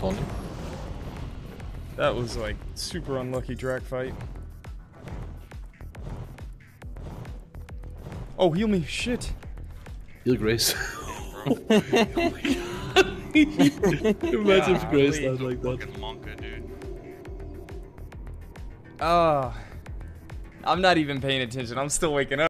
on him. That was like super unlucky drag fight. Oh, heal me! Shit! Heal Grace. Oh my god. Imagine if Grace died like that. Fucking Monka, dude. I'm not even paying attention. I'm still waking up.